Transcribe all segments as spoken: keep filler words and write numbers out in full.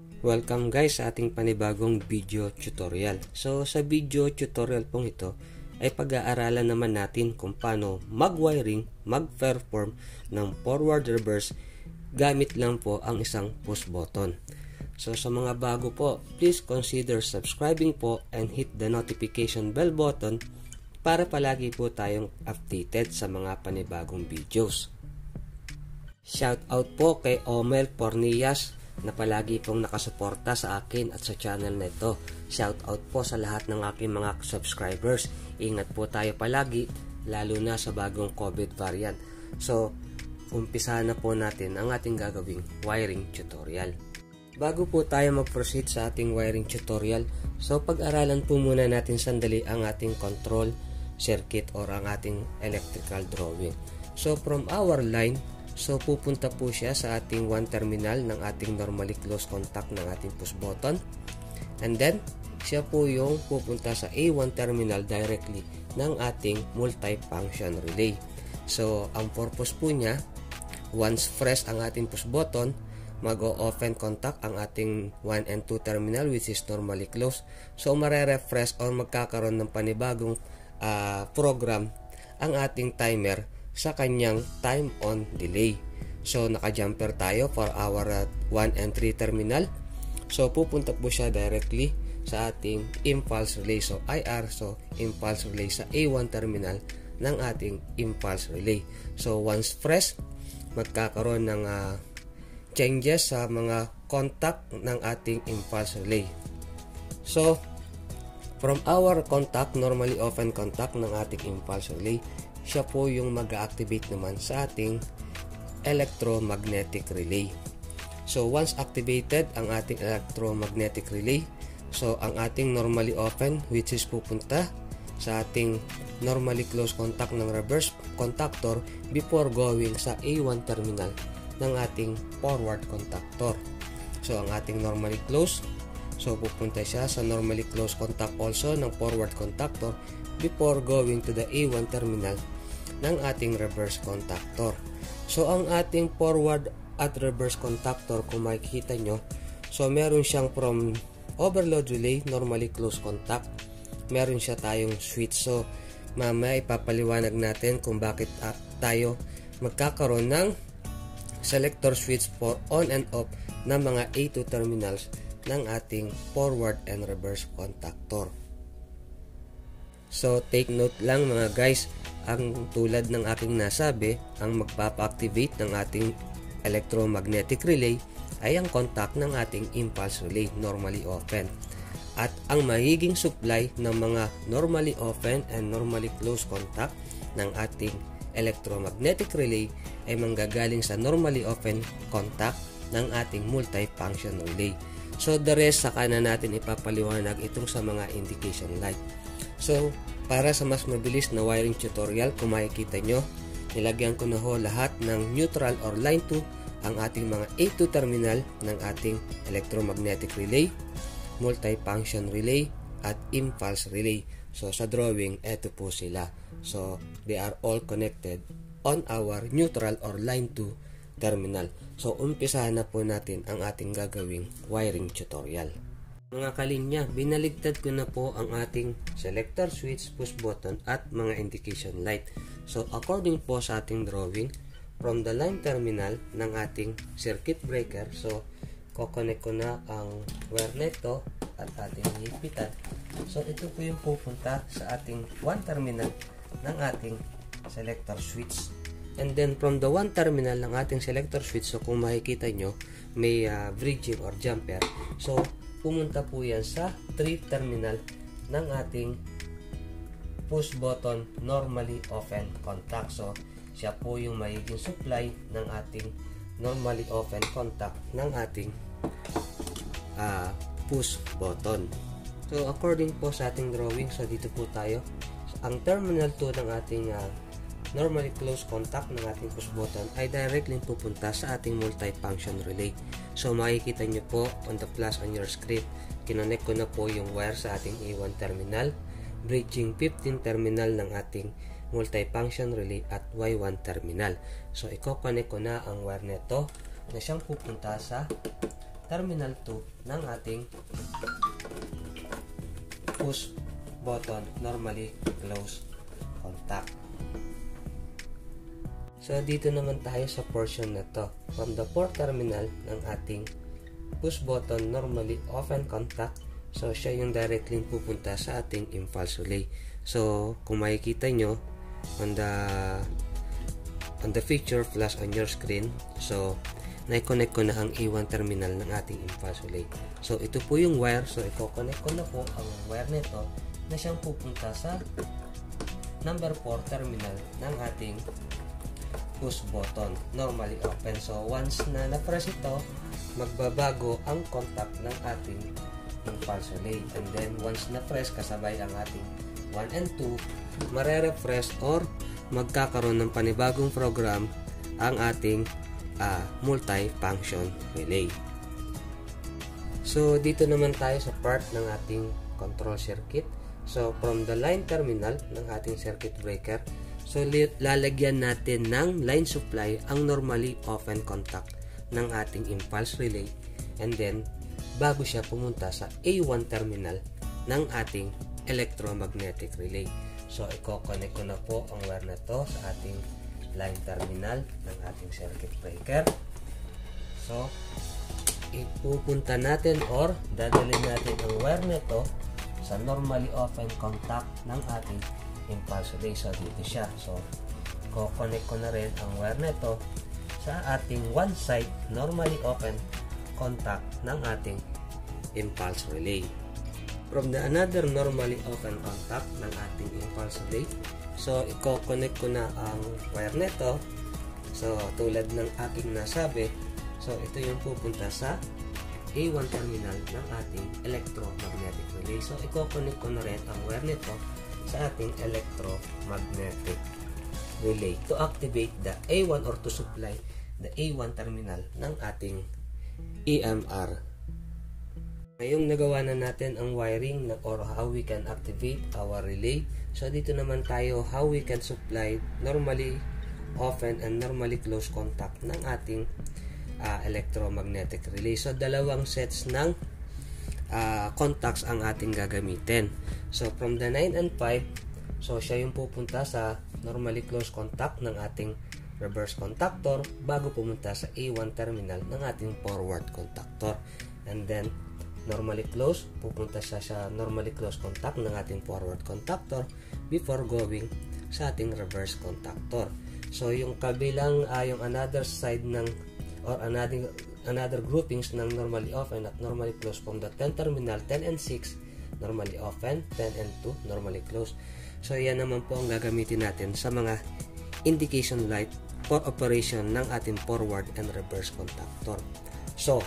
Welcome guys sa ating panibagong video tutorial. So sa video tutorial pong ito ay pag-aaralan naman natin kung paano mag-wiring, mag-perform ng forward reverse gamit lang po ang isang push button. So sa mga bago po, please consider subscribing po and hit the notification bell button para palagi po tayong updated sa mga panibagong videos. Shout out po kay Omel Pornillas na palagi pong nakasuporta sa akin at sa channel na ito. Shout out po sa lahat ng aking mga subscribers. Ingat po tayo palagi, lalo na sa bagong COVID variant. So, umpisa na po natin ang ating gagawing wiring tutorial. Bago po tayo mag-proceed sa ating wiring tutorial, so pag-aralan po muna natin sandali ang ating control circuit or ang ating electrical drawing. So, from our line, so pupunta po siya sa ating one terminal ng ating normally close contact ng ating push button. And then, siya po yung pupunta sa A one terminal directly ng ating multi-function relay. So, ang purpose po niya, once press ang ating push button, mag-o-open contact ang ating one and two terminal which is normally close. So, mare-refresh or magkakaroon ng panibagong uh, program ang ating timer sa kanyang time on delay. So naka-jumper tayo for our uh, one and three terminal. So pupunta po siya directly sa ating impulse relay. So I R, so impulse relay sa A one terminal ng ating impulse relay. So once press, magkakaroon ng uh, changes sa mga contact ng ating impulse relay. So from our contact, normally open contact ng ating impulse relay, siya po yung mag-activate naman sa ating electromagnetic relay. So once activated ang ating electromagnetic relay, so ang ating normally open which is pupunta sa ating normally close contact ng reverse contactor before going sa A one terminal ng ating forward contactor. So ang ating normally close, so pupunta siya sa normally close contact also ng forward contactor before going to the A one terminal ng ating reverse contactor. So ang ating forward at reverse contactor, kung makikita nyo, so meron siyang from overload relay, normally close contact, meron siya tayong switch. So mamaya ipapaliwanag natin kung bakit uh, tayo magkakaroon ng selector switch for on and off ng mga A two terminals ng ating forward and reverse contactor. So take note lang mga guys, ang tulad ng aking nasabi, ang magpapa-activate ng ating electromagnetic relay ay ang contact ng ating impulse relay, normally open. At ang mahiging supply ng mga normally open and normally close contact ng ating electromagnetic relay ay manggagaling sa normally open contact ng ating multi-function relay. So the rest saka na natin ipapaliwanag itong sa mga indication light. So para sa mas mabilis na wiring tutorial, kung makikita nyo, nilagyan ko na ho lahat ng neutral or line two ang ating mga A two terminal ng ating electromagnetic relay, multi-function relay, at impulse relay. So sa drawing, eto po sila. So they are all connected on our neutral or line two terminal. So umpisahan na po natin ang ating gagawing wiring tutorial. Mga kalinya, binaligtad ko na po ang ating selector switch, push button at mga indication light. So according po sa ating drawing, from the line terminal ng ating circuit breaker, so kokonek ko na ang wire nito at ating hipitan. So ito po yung pupunta sa ating one terminal ng ating selector switch. And then from the one terminal ng ating selector switch, so kung makikita nyo, may uh, bridging or jumper. So pumunta po yan sa three terminal ng ating push button normally open contact. So siya po yung magiging supply ng ating normally open contact ng ating uh, push button. So according po sa ating drawing, so dito po tayo, ang terminal two ng ating uh, normally close contact ng ating push button ay directly pupunta sa ating multi-function relay. So makikita nyo po on the plus on your screen, kinonect ko na po yung wire sa ating A one terminal, bridging fifteen terminal ng ating multi-function relay at Y one terminal. So i-connect ko na ang wire nito na siyang pupunta sa terminal two ng ating push button normally close contact. So dito naman tayo sa portion na to, from the fourth terminal ng ating push button normally open contact. So siya yung directly pupunta sa ating impulse relay. So kung makikita nyo on the on the feature flash on your screen, so na-connect ko na ang A one terminal ng ating impulse relay. So ito po yung wire, so i-connect ko na po ang wire nito na siyang pupunta sa number four terminal ng ating push button normally open. So once na na-press ito, magbabago ang contact ng ating impulse relay, and then once na-press kasabay ang ating one and two, mare-refresh or magkakaroon ng panibagong program ang ating uh, multi-function relay. So dito naman tayo sa part ng ating control circuit. So from the line terminal ng ating circuit breaker, so lalagyan natin ng line supply ang normally open contact ng ating impulse relay, and then bago siya pumunta sa A one terminal ng ating electromagnetic relay. So i-connect ko na po ang wire na to sa ating line terminal ng ating circuit breaker. So ipupunta natin or dadalhin natin ang wire na to sa normally open contact ng ating impulse relay. So dito siya. So i-connect ko na rin ang wire na to sa ating one side normally open contact ng ating impulse relay. From the another normally open contact ng ating impulse relay, so i-connect ko na ang wire nito. So tulad ng aking nasabi, so ito yung pupunta sa A one terminal ng ating electromagnetic relay. So i-connect ko na rin ang wire nito sa ating electromagnetic relay to activate the A one or to supply the A one terminal ng ating E M R. Ngayong nagawa na natin ang wiring na or how we can activate our relay. So dito naman tayo how we can supply normally open and normally close contact ng ating uh, electromagnetic relay. So dalawang sets ng uh, contacts ang ating gagamitin. So from the nine and five, so siya yung pupunta sa normally close contact ng ating reverse contactor bago pumunta sa A one terminal ng ating forward contactor, and then normally close, pupunta siya sa normally close contact ng ating forward contactor before going sa ating reverse contactor. So yung kabilang, uh, yung another side ng or another another groupings ng normally open at normally close from the ten terminal, ten and six normally open, ten and two normally close. So yan naman po ang gagamitin natin sa mga indication light for operation ng ating forward and reverse contactor. So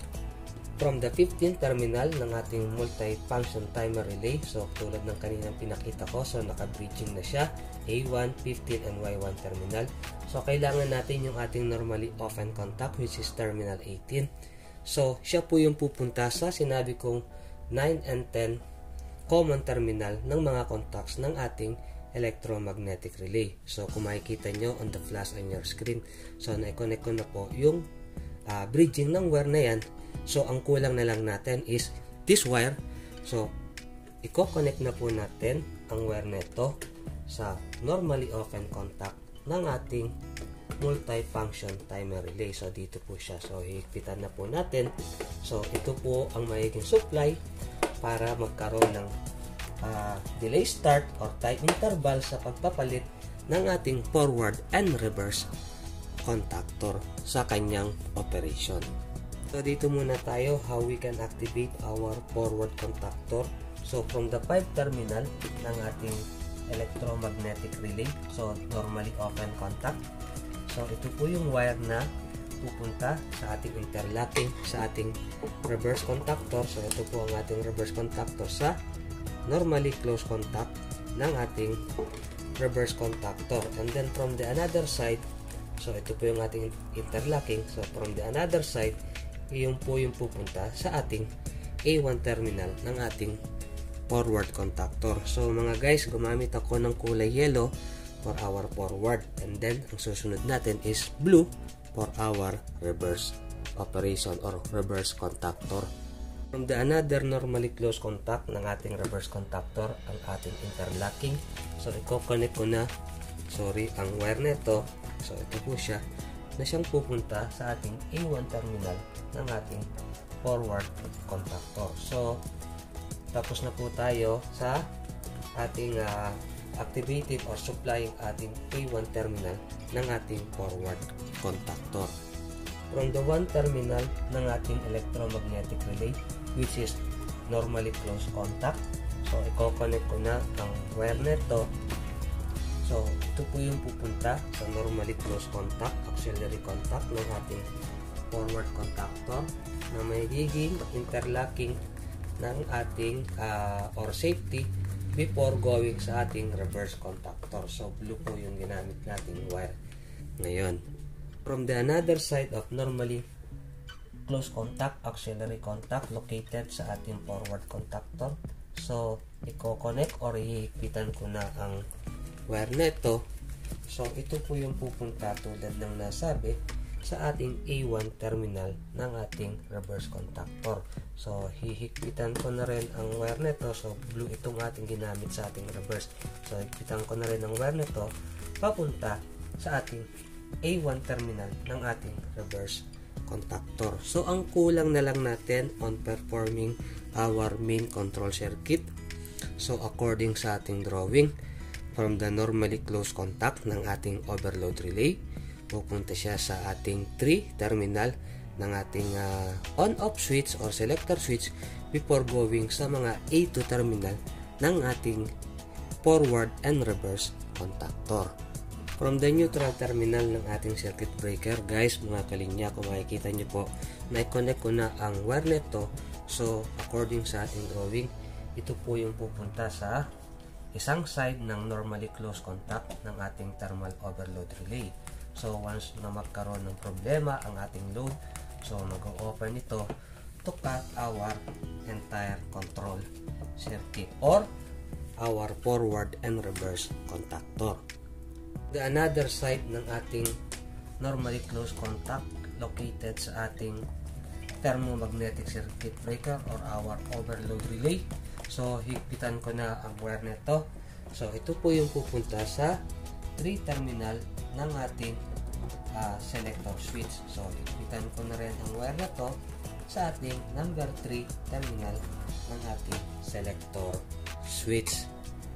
from the fifteen terminal ng ating multi-function timer relay, so tulad ng kaninang pinakita ko, so naka-bridging na siya, A one, fifteen, and Y one terminal. So kailangan natin yung ating normally open contact, which is terminal eighteen. So siya po yung pupunta sa sinabi kong nine and ten common terminal ng mga contacts ng ating electromagnetic relay. So kung makikita nyo on the flash on your screen, so na-connect ko na po yung uh, bridging ng wire na yan. So ang kulang na lang natin is this wire. So i-connect na po natin ang wire nito sa normally open contact ng ating multi-function timer relay. So dito po siya. So hihigpitan na po natin. So ito po ang magiging supply para magkaroon ng uh, delay start or time interval sa pagpapalit ng ating forward and reverse contactor sa kanyang operation. So dito muna tayo how we can activate our forward contactor. So from the five terminal ng ating electromagnetic relay, so normally open contact. So ito po yung wire na pupunta sa ating interlocking sa ating reverse contactor. So ito po ang ating reverse contactor sa normally close contact ng ating reverse contactor. And then from the another side, so ito po yung ating interlocking. So from the another side, yung po yung pupunta sa ating A one terminal ng ating forward contactor. So mga guys, gumamit ako ng kulay yellow for our forward, and then ang susunod natin is blue for our reverse operation or reverse contactor. From the another normally closed contact ng ating reverse contactor, ang ating interlocking. So, i-connect ko na, sorry, ang wire nito. So, ito po siya, na siyang pupunta sa ating A one terminal ng ating forward contactor. So, tapos na po tayo sa ating uh, activated or supplying ating A one terminal ng ating forward contactor. From the one terminal ng ating electromagnetic relay, which is normally closed contact. So, i-connect ko na ang wire nito. So, ito po yung pupunta sa normally closed contact, auxiliary contact ng ating forward contactor na may giging interlocking ng ating uh, or safety before going sa ating reverse contactor. So, blue po yung ginamit nating wire ngayon. From the another side of normally close contact, auxiliary contact located sa ating forward contactor. So, i-connect or ihigpitan ko na ang wire neto. So, ito po yung pupunta tulad ng nasabi sa ating A one terminal ng ating reverse contactor. So, hihigpitan ko na rin ang wire neto. So, blue itong ating ginamit sa ating reverse. So, higpitan ko na rin ang wire neto papunta sa ating A one terminal ng ating reverse contactor. So, ang kulang na lang natin on performing our main control circuit. So, according sa ating drawing, from the normally closed contact ng ating overload relay, pupunta siya sa ating three terminal ng ating uh, on-off switch or selector switch before going sa mga A two terminal ng ating forward and reverse contactor. From the neutral terminal ng ating circuit breaker, guys, mga kalinya, kung makikita nyo po, na-connect ko na ang wire neto. So, according sa ating drawing, ito po yung pupunta sa isang side ng normally closed contact ng ating thermal overload relay. So, once na magkaroon ng problema ang ating load, so mag-open ito to cut our entire control circuit or our forward and reverse contactor. The another side ng ating normally closed contact located sa ating thermomagnetic circuit breaker or our overload relay. So, higpitan ko na ang wire nito. So, ito po yung pupunta sa three terminal ng ating uh, selector switch. So, higpitan ko na rin ang wire nito sa ating number three terminal ng ating selector switch.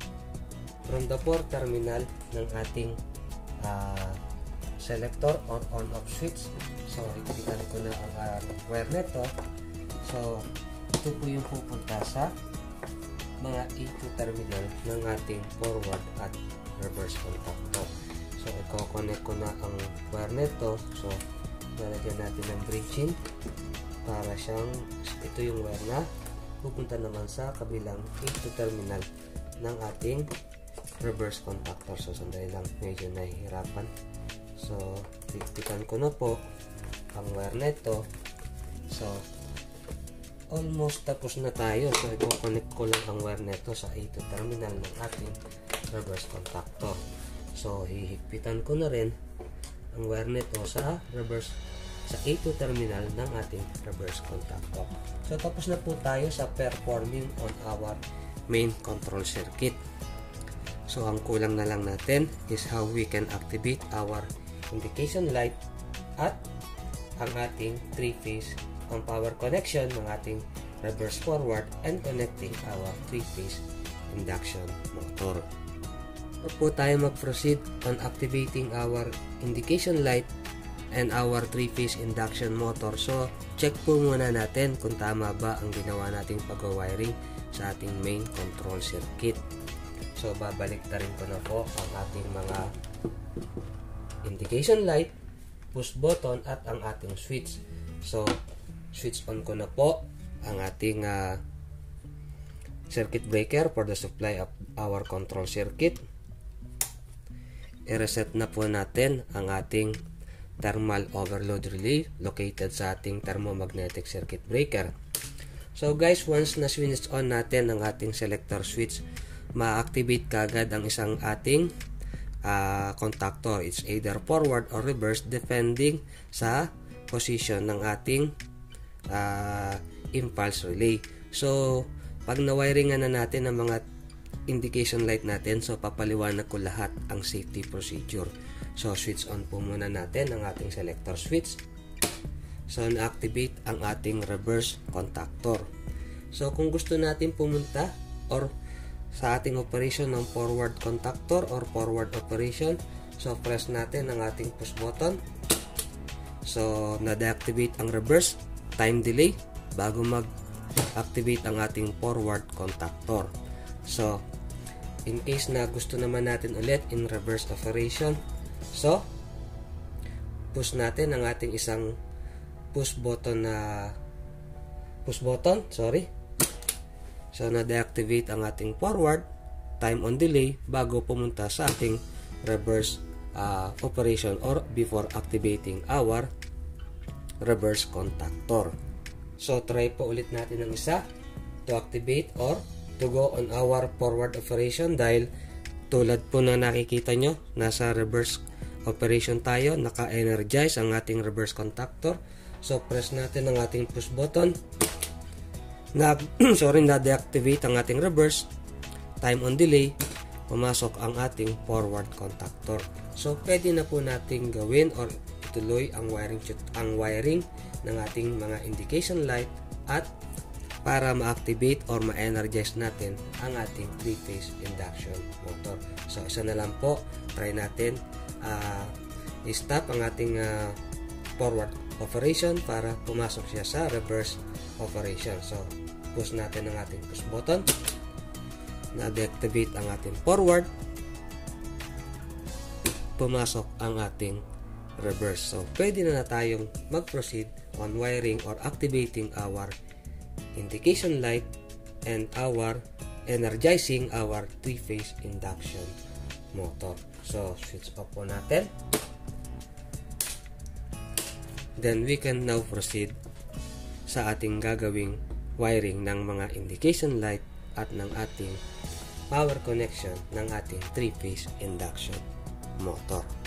From the four terminal ng ating uh, selector or on-off switch. So, higpitan ko na ang uh, wire nito. So, ito po yung pupunta sa mga A two terminal ng ating forward at reverse contactor. So, i-connect ko na ang wire nito. So, lalagyan natin ng bridging para siyang, ito yung wire na pupunta naman sa kabilang A two terminal ng ating reverse contactor. So, sandali lang, medyo nahihirapan. So, higpitan ko na po ang wire nito. So, almost tapos na tayo. So, i-connect ko lang ang wire nito sa A two terminal ng ating reverse contactor. So, hihigpitan ko na rin ang wire nito sa reverse sa A two terminal ng ating reverse contactor. So, tapos na po tayo sa performing on our main control circuit. So, ang kulang na lang natin is how we can activate our indication light at ang ating three-phase on power connection ng ating reverse forward and connecting our three-phase induction motor. So, po tayo mag-proceed on activating our indication light and our three-phase induction motor. So, check po muna natin kung tama ba ang ginawa nating pag-wiring sa ating main control circuit. So, babalik na rin ko na po ang ating mga indication light, push button, at ang ating switch. So, switch on ko na po ang ating uh, circuit breaker for the supply of our control circuit. I-reset na po natin ang ating thermal overload relay located sa ating thermomagnetic circuit breaker. So guys, once na switch on natin ang ating selector switch, ma-activate kagad ang isang ating uh, contactor. It's either forward or reverse depending sa position ng ating uh, impulse relay. So, pag na-wiringan na natin ang mga indication light natin, so papaliwanag ko lahat ang safety procedure. So, switch on po muna natin ang ating selector switch. So, na-activate ang ating reverse contactor. So, kung gusto natin pumunta or sa ating operation ng forward contactor or forward operation, so press natin ang ating push button. So, na-deactivate ang reverse time delay bago mag-activate ang ating forward contactor. So, in case na gusto naman natin ulit in reverse operation, so push natin ang ating isang push button na push button, sorry. So, na-deactivate ang ating forward time on delay bago pumunta sa ating reverse uh, operation or before activating our reverse contactor. So, try po ulit natin ng isa to activate or to go on our forward operation dahil tulad po na nakikita nyo, nasa reverse operation tayo, naka-energize ang ating reverse contactor. So, press natin ang ating push button. Na, sorry, na-deactivate ang ating reverse time on delay, pumasok ang ating forward contactor. So, pwede na po nating gawin or ituloy ang wiring, ang wiring ng ating mga indication light at para ma-activate or ma-energize natin ang ating three-phase induction motor. So, isa na lang po, try natin uh, i-stop ang ating uh, forward operation para pumasok siya sa reverse operation. So, push natin ang ating push button, na-deactivate ang ating forward, pumasok ang ating reverse. So, pwede na na tayong mag-proceed on wiring or activating our indication light and our energizing our three-phase induction motor. So, switch off po natin. Then, we can now proceed sa ating gagawing wiring ng mga indication light at ng ating power connection ng ating three-phase induction motor.